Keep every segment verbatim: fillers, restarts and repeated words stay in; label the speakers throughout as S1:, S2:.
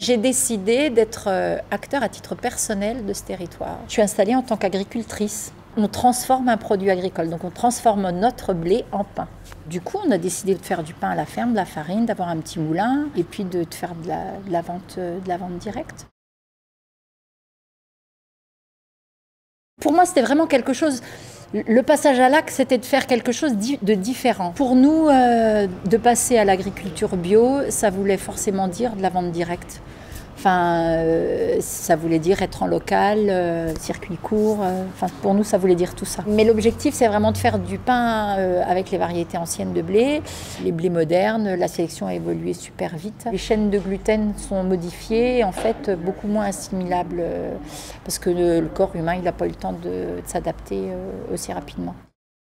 S1: J'ai décidé d'être acteur à titre personnel de ce territoire. Je suis installée en tant qu'agricultrice. On transforme un produit agricole, donc on transforme notre blé en pain. Du coup, on a décidé de faire du pain à la ferme, de la farine, d'avoir un petit moulin et puis de, de faire de la, de la vente, de la vente directe. Pour moi, c'était vraiment quelque chose. Le passage à l'acte, c'était de faire quelque chose de différent. Pour nous, euh, de passer à l'agriculture bio, ça voulait forcément dire de la vente directe. Enfin, euh, ça voulait dire être en local, euh, circuit court. Euh, enfin, pour nous, ça voulait dire tout ça. Mais l'objectif, c'est vraiment de faire du pain euh, avec les variétés anciennes de blé, les blés modernes. La sélection a évolué super vite. Les chaînes de gluten sont modifiées, en fait, beaucoup moins assimilables euh, parce que le, le corps humain, il n'a pas eu le temps de, de s'adapter euh, aussi rapidement.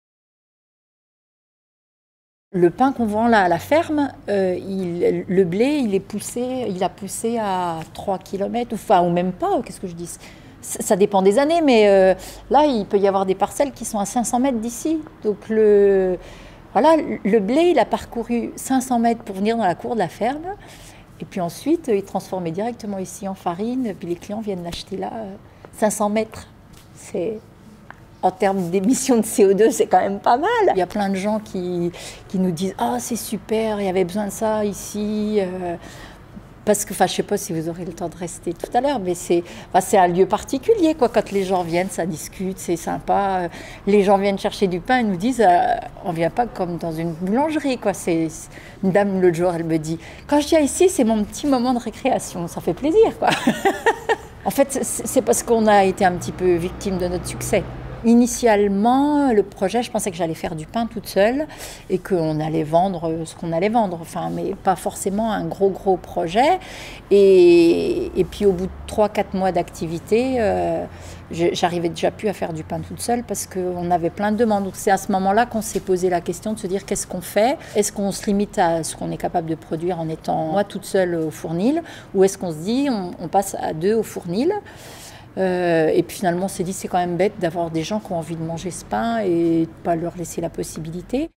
S1: Le pain qu'on vend là à la ferme, euh, il, le blé, il est poussé, il a poussé à trois kilomètres, enfin, ou même pas, qu'est-ce que je dis? Ça, ça dépend des années, mais euh, là, il peut y avoir des parcelles qui sont à cinq cents mètres d'ici. Donc, le, voilà, le blé, il a parcouru cinq cents mètres pour venir dans la cour de la ferme. Et puis ensuite, il est transformé directement ici en farine. Puis les clients viennent l'acheter là, cinq cents mètres. C'est... En termes d'émissions de C O deux, c'est quand même pas mal. Il y a plein de gens qui, qui nous disent « Ah, oh, c'est super, il y avait besoin de ça ici euh, ». Parce que, enfin, je ne sais pas si vous aurez le temps de rester tout à l'heure, mais c'est enfin, un lieu particulier, quoi. Quand les gens viennent, ça discute, c'est sympa. Les gens viennent chercher du pain et nous disent euh, « On ne vient pas comme dans une boulangerie, quoi ». C'est une dame, l'autre jour, elle me dit « Quand je viens ici, c'est mon petit moment de récréation, ça fait plaisir, quoi ». En fait, c'est parce qu'on a été un petit peu victime de notre succès. Initialement, le projet, je pensais que j'allais faire du pain toute seule et qu'on allait vendre ce qu'on allait vendre, enfin, mais pas forcément un gros, gros projet. Et, et puis, au bout de trois quatre mois d'activité, euh, j'arrivais déjà plus à faire du pain toute seule parce qu'on avait plein de demandes. Donc, c'est à ce moment-là qu'on s'est posé la question de se dire qu'est-ce qu'on fait? Est-ce qu'on se limite à ce qu'on est capable de produire en étant moi toute seule au fournil? Ou est-ce qu'on se dit on, on passe à deux au fournil? Euh, et puis finalement, on s'est dit c'est quand même bête d'avoir des gens qui ont envie de manger ce pain et de ne pas leur laisser la possibilité.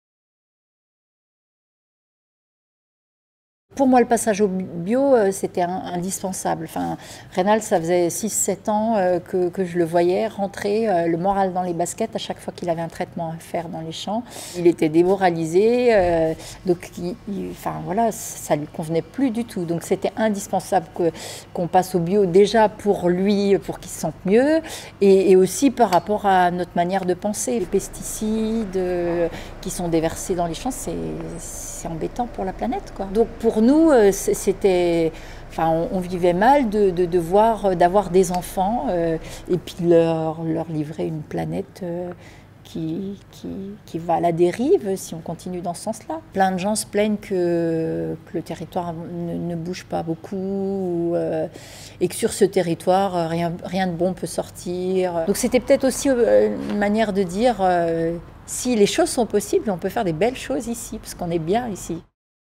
S1: Pour moi, le passage au bio, c'était indispensable. Enfin, Reynald, ça faisait six sept ans que, que je le voyais rentrer le moral dans les baskets à chaque fois qu'il avait un traitement à faire dans les champs. Il était démoralisé, euh, donc il, il, enfin, voilà, ça ne lui convenait plus du tout. Donc c'était indispensable que, qu'on passe au bio déjà pour lui, pour qu'il se sente mieux, et, et aussi par rapport à notre manière de penser. Les pesticides euh, qui sont déversés dans les champs, c'est c'est embêtant pour la planète, quoi. Donc pour nous, c'était, enfin, on, on vivait mal de, de, de voir, d'avoir des enfants euh, et puis leur, leur livrer une planète euh, qui, qui, qui va à la dérive si on continue dans ce sens-là. Plein de gens se plaignent que, que le territoire ne, ne bouge pas beaucoup ou, euh, et que sur ce territoire, rien, rien de bon peut sortir. Donc c'était peut-être aussi une manière de dire euh, si les choses sont possibles, on peut faire des belles choses ici, parce qu'on est bien ici.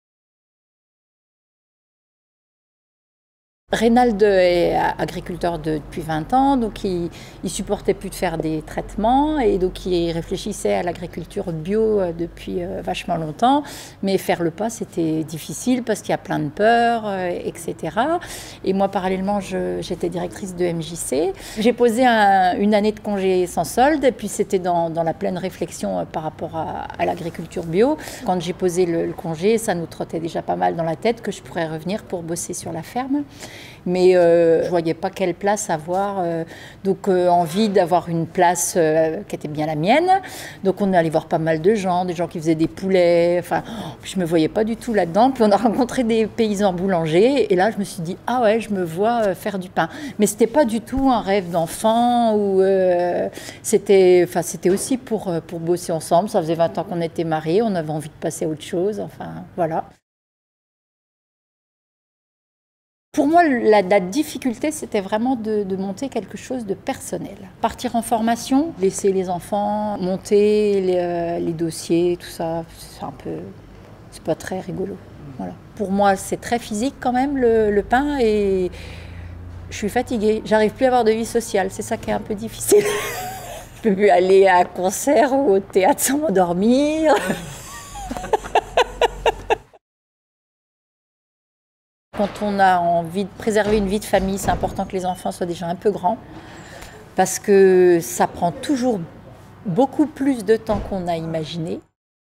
S1: Reynald est agriculteur de, depuis vingt ans, donc il ne supportait plus de faire des traitements et donc il réfléchissait à l'agriculture bio depuis euh, vachement longtemps. Mais faire le pas, c'était difficile parce qu'il y a plein de peurs, euh, et cetera. Et moi, parallèlement, j'étais directrice de M J C. J'ai posé un, une année de congé sans solde et puis c'était dans, dans la pleine réflexion euh, par rapport à, à l'agriculture bio. Quand j'ai posé le, le congé, ça nous trottait déjà pas mal dans la tête que je pourrais revenir pour bosser sur la ferme. Mais euh, je ne voyais pas quelle place avoir, euh, donc euh, envie d'avoir une place euh, qui était bien la mienne. Donc on est allé voir pas mal de gens, des gens qui faisaient des poulets, enfin je ne me voyais pas du tout là-dedans. Puis on a rencontré des paysans boulangers et là je me suis dit ah ouais, je me vois euh, faire du pain. Mais ce n'était pas du tout un rêve d'enfant, ou euh, c'était enfin, c'était aussi pour, pour bosser ensemble. Ça faisait vingt ans qu'on était mariés, on avait envie de passer à autre chose, enfin voilà. Pour moi, la, la difficulté, c'était vraiment de, de monter quelque chose de personnel. Partir en formation, laisser les enfants monter les, euh, les dossiers, tout ça, c'est un peu, c'est pas très rigolo. Voilà. Pour moi, c'est très physique quand même, le, le pain, et je suis fatiguée. J'arrive plus à avoir de vie sociale, c'est ça qui est un peu difficile. Je peux plus aller à un concert ou au théâtre sans m'endormir. quand on a envie de préserver une vie de famille, c'est important que les enfants soient déjà un peu grands, parce que ça prend toujours beaucoup plus de temps qu'on a imaginé.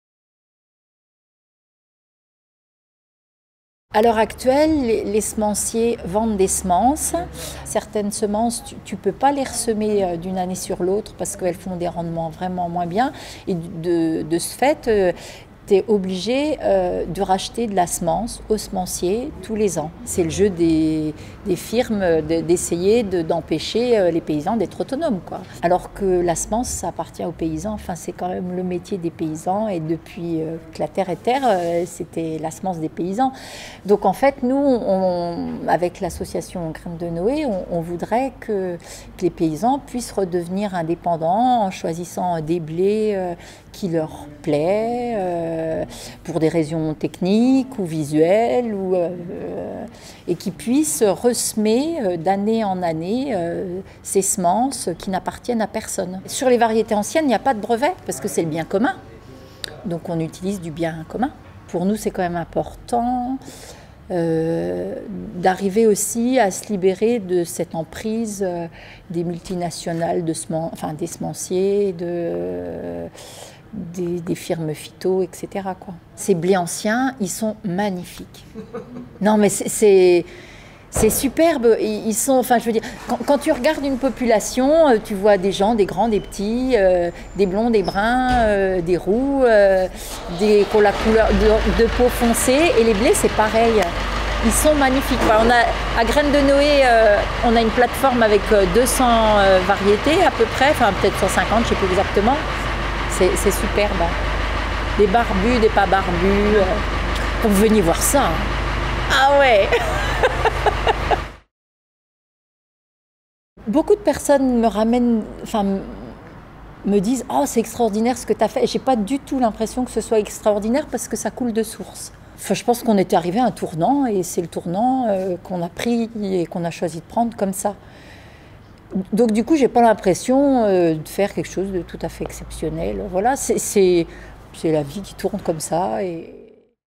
S1: À l'heure actuelle, les, les semenciers vendent des semences. Certaines semences, tu ne peux pas les ressemer d'une année sur l'autre parce qu'elles font des rendements vraiment moins bien. Et de, de ce fait, euh, tu es obligé euh, de racheter de la semence au semencier tous les ans. C'est le jeu des, des firmes d'essayer de, d'empêcher euh, les paysans d'être autonomes, quoi. Alors que la semence, ça appartient aux paysans. Enfin, c'est quand même le métier des paysans. Et depuis euh, que la terre est terre, euh, c'était la semence des paysans. Donc en fait, nous, on, avec l'association Graines de Noé, on, on voudrait que, que les paysans puissent redevenir indépendants en choisissant des blés euh, qui leur plaît, euh, pour des raisons techniques ou visuelles, ou, euh, et qui puissent ressemer euh, d'année en année euh, ces semences qui n'appartiennent à personne. Sur les variétés anciennes, il n'y a pas de brevet, parce que c'est le bien commun. Donc on utilise du bien commun. Pour nous, c'est quand même important euh, d'arriver aussi à se libérer de cette emprise euh, des multinationales, de semen, enfin, des semenciers, de... Euh, Des, des firmes phyto, et cetera, quoi. Ces blés anciens, ils sont magnifiques. Non, mais c'est superbe. Ils, ils sont, enfin, je veux dire, quand, quand tu regardes une population, tu vois des gens, des grands, des petits, euh, des blonds, des bruns, euh, des roux, euh, des qui ont la couleur de, de peau foncée. Et les blés, c'est pareil. Ils sont magnifiques. Enfin, on a, à Graines de Noé, euh, on a une plateforme avec deux cents euh, variétés à peu près, enfin peut-être cent cinquante, je ne sais plus exactement. C'est superbe. Des barbus, des pas barbus. Vous venez voir ça. Ah ouais. Beaucoup de personnes me ramènent, enfin, me disent « Oh, c'est extraordinaire ce que tu as fait ». Et je n'ai pas du tout l'impression que ce soit extraordinaire parce que ça coule de source. Enfin, je pense qu'on était arrivé à un tournant et c'est le tournant euh, qu'on a pris et qu'on a choisi de prendre comme ça. Donc du coup, j'ai pas l'impression euh, de faire quelque chose de tout à fait exceptionnel. Voilà, c'est la vie qui tourne comme ça. Et...